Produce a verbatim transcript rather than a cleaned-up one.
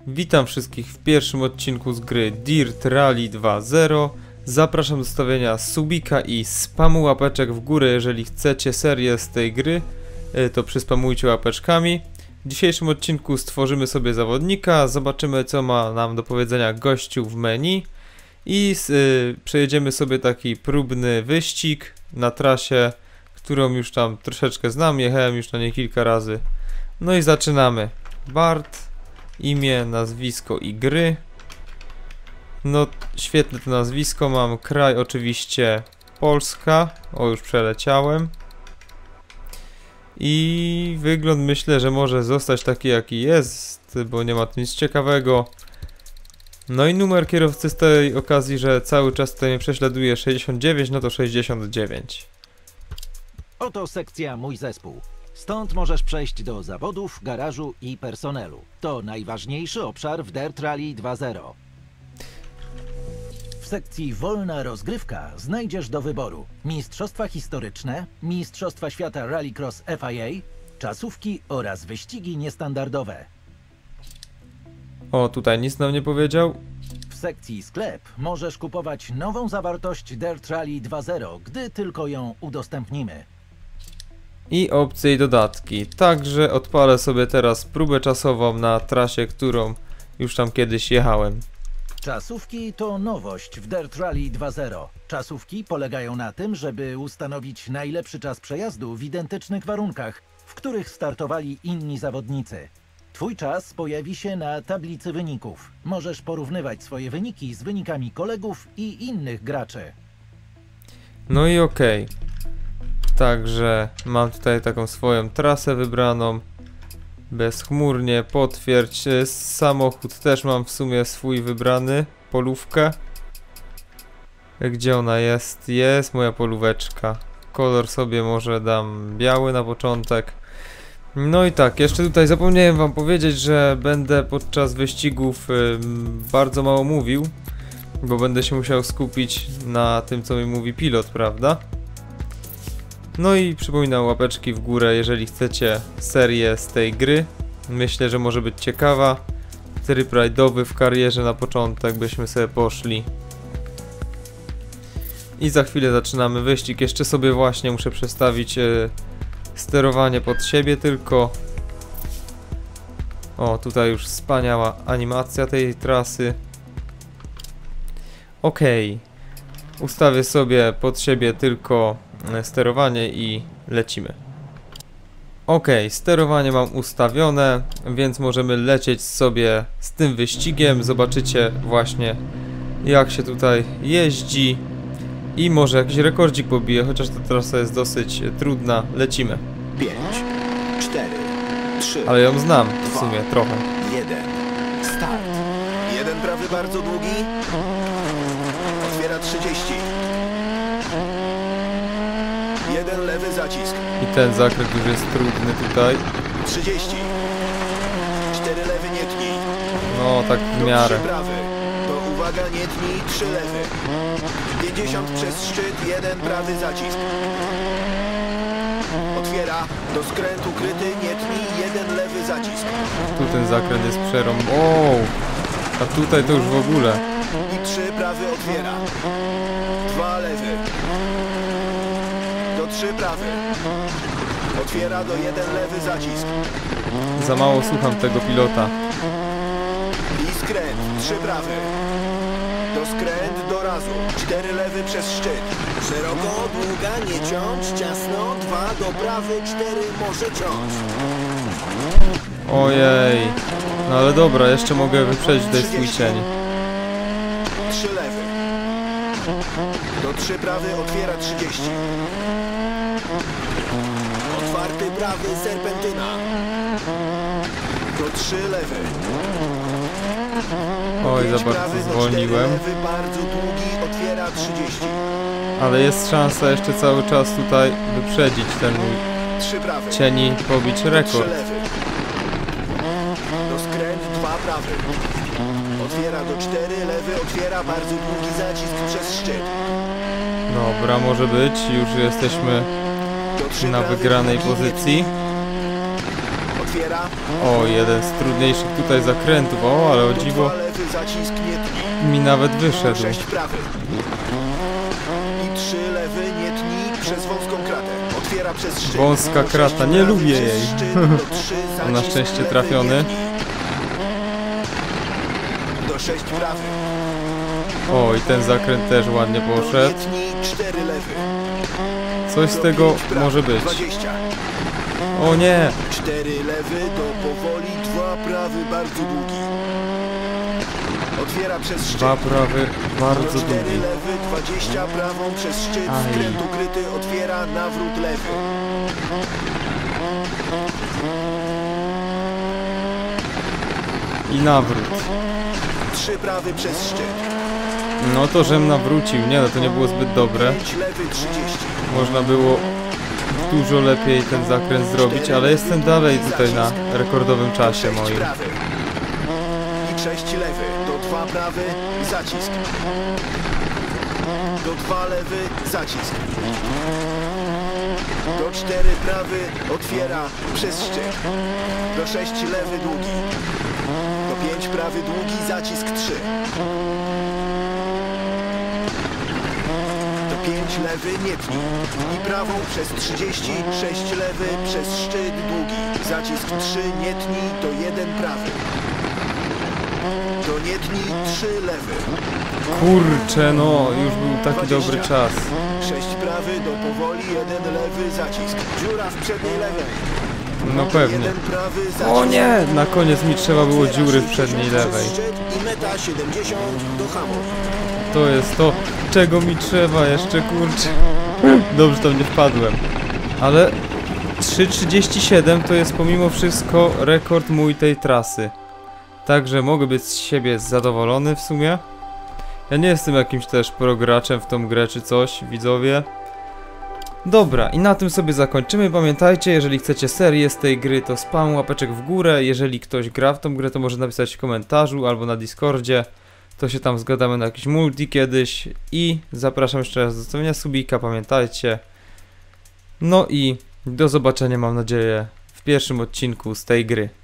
Witam wszystkich w pierwszym odcinku z gry Dirt Rally dwa zero. Zapraszam do stawiania subika i spamu łapeczek w górę, jeżeli chcecie serię z tej gry, to przyspamujcie łapeczkami. W dzisiejszym odcinku stworzymy sobie zawodnika, zobaczymy co ma nam do powiedzenia gościu w menu i yy, przejedziemy sobie taki próbny wyścig na trasie, którą już tam troszeczkę znam, jechałem już na niej kilka razy. No i zaczynamy. Bart, imię, nazwisko i gry. No świetne to nazwisko mam, kraj oczywiście Polska, o już przeleciałem. I wygląd myślę, że może zostać taki jaki jest, bo nie ma tu nic ciekawego. No i numer kierowcy z tej okazji, że cały czas tutaj mnie prześladuje sześćdziesiąt dziewięć, no to sześćdziesiąt dziewięć. Oto sekcja Mój zespół. Stąd możesz przejść do zawodów, garażu i personelu. To najważniejszy obszar w Dirt Rally dwa zero. W sekcji Wolna rozgrywka znajdziesz do wyboru mistrzostwa historyczne, mistrzostwa świata Rallycross F I A, czasówki oraz wyścigi niestandardowe. O, tutaj nic nam nie powiedział. W sekcji sklep możesz kupować nową zawartość Dirt Rally dwa zero, gdy tylko ją udostępnimy. I opcje i dodatki. Także odpalę sobie teraz próbę czasową na trasie, którą już tam kiedyś jechałem. Czasówki to nowość w Dirt Rally dwa zero. Czasówki polegają na tym, żeby ustanowić najlepszy czas przejazdu w identycznych warunkach, w których startowali inni zawodnicy. Twój czas pojawi się na tablicy wyników. Możesz porównywać swoje wyniki z wynikami kolegów i innych graczy. No i okej. Okay. Także mam tutaj taką swoją trasę wybraną. Bezchmurnie, potwierdź. Samochód też mam w sumie swój wybrany. Polówkę. Gdzie ona jest? Jest moja polóweczka. Kolor sobie może dam biały na początek. No i tak, jeszcze tutaj zapomniałem wam powiedzieć, że będę podczas wyścigów y, bardzo mało mówił, bo będę się musiał skupić na tym, co mi mówi pilot, prawda? No i przypominam, łapeczki w górę, jeżeli chcecie serię z tej gry. Myślę, że może być ciekawa. Tryb rajdowy w karierze na początek byśmy sobie poszli. I za chwilę zaczynamy wyścig. Jeszcze sobie właśnie muszę przestawić y, sterowanie pod siebie tylko. O, tutaj już wspaniała animacja tej trasy. Ok. Ustawię sobie pod siebie tylko sterowanie i lecimy. Ok, sterowanie mam ustawione, więc możemy lecieć sobie z tym wyścigiem. Zobaczycie właśnie, jak się tutaj jeździ. I może jakiś rekordzik pobiję, chociaż ta trasa jest dosyć trudna. Lecimy. pięć, cztery, trzy, ale ją znam w sumie trochę. jeden. Start. Jeden prawy bardzo długi. Otwiera trzydzieści. Jeden lewy zacisk. I ten zakręt już jest trudny tutaj. trzydzieści. Cztery lewy nie tnij. No tak w miarę. trzy prawy. To uwaga, nie tnij. trzy lewy. pięćdziesiąt przez szczyt. Jeden prawy zacisk. Otwiera. Do skrętu kryty. Nie tnij. Jeden lewy zacisk. Tu ten zakręt jest przerąb. O! A tutaj to już w ogóle. I trzy prawy otwiera. Dwa lewy. Do trzy prawy. Otwiera do jeden lewy zacisk. Za mało słucham tego pilota. I skręt. Trzy prawy. Do skręt do razu. Cztery lewy przez szczyt. Szeroko, długa, nie ciąć. Ciasno. Dwa do prawy. Cztery może ciąć. Ojej. No ale dobra, jeszcze mogę wyprzedzić tutaj swój cień. Trzy lewy. Do trzy prawy otwiera trzydzieści. Otwarty prawy serpentyna. Do trzy lewy. Oj, za Pięć bardzo prawy, do zwolniłem. cztery lewy, bardzo długi, otwiera trzydzieści. Ale jest szansa jeszcze cały czas tutaj wyprzedzić ten mój Trzy prawy. cień i pobić Trzy rekord. lewy. Do skręt dwa prawy. Otwiera do cztery lewy, otwiera bardzo długi zacisk przez szczyt. Dobra, może być. Już jesteśmy Do trzy na prawy, wygranej długi, pozycji. otwiera. O, jeden z trudniejszych tutaj zakrętów. O, ale o Do dziwo dwa lewy, zacisk nie tnij. mi nawet wyszedł. sześć prawy. I trzy lewy, nie tnij przez wąską kratę. Otwiera przez szczyt. Wąska Do krata, sześć nie prawy lubię przez jej. szczyt, do trzy, On na zacisk szczęście lewy, trafiony. nie tnij. Do sześć prawy. O, i ten zakręt też ładnie Do poszedł. nie tnij, cztery lewy. Coś z Do tego pięć prawy, może być. dwadzieścia. O nie! cztery lewy, do powoli, dwa prawy, bardzo długi. Otwiera przez szczyt. Dwa prawy, bardzo cztery długi. lewy, dwadzieścia prawą przez szczyt, Aj. skręt ukryty, otwiera, nawrót lewy. I nawrót. trzy prawy przez szczyt. No to, żem nawrócił. Nie no, to nie było zbyt dobre. pięć lewy, trzydzieści. Można było dużo lepiej ten zakręt zrobić, ale jestem dalej tutaj na rekordowym czasie sześć moim. prawy. I sześć lewy, do dwa prawy, zacisk. Do dwa lewy, zacisk. Do cztery prawy, otwiera, przez szczyt. Do sześć lewy, długi. Do pięć prawy, długi, zacisk trzy. Do pięć lewy, nie tnij. I prawą przez trzydzieści, sześć lewy, przez szczyt, długi. Zacisk trzy, nie tnij, do jeden prawy. Do nie tnij, trzy lewy. Kurczę, no, już był taki dwadzieścia. dobry czas. sześć prawy, do powoli, jeden lewy, zacisk. Dziura w przedniej lewej. No pewnie. jeden prawy, zacisk. O nie! Na koniec mi trzeba było Otwiera dziury w sześćdziesiąt przedniej przez lewej. szczyt I meta siedemdziesiąt do hamu. To jest to, czego mi trzeba jeszcze, kurczę. Dobrze, tam nie wpadłem. Ale trzy trzydzieści siedem to jest pomimo wszystko rekord mój tej trasy. Także mogę być z siebie zadowolony w sumie. Ja nie jestem jakimś też prograczem w tą grę czy coś, widzowie. Dobra, i na tym sobie zakończymy. Pamiętajcie, jeżeli chcecie serię z tej gry, to spam łapeczek w górę. Jeżeli ktoś gra w tą grę, to może napisać w komentarzu albo na Discordzie. To się tam zgadamy na jakiś multi kiedyś. I zapraszam jeszcze raz do zostawienia subika, pamiętajcie. No i do zobaczenia, mam nadzieję, w pierwszym odcinku z tej gry.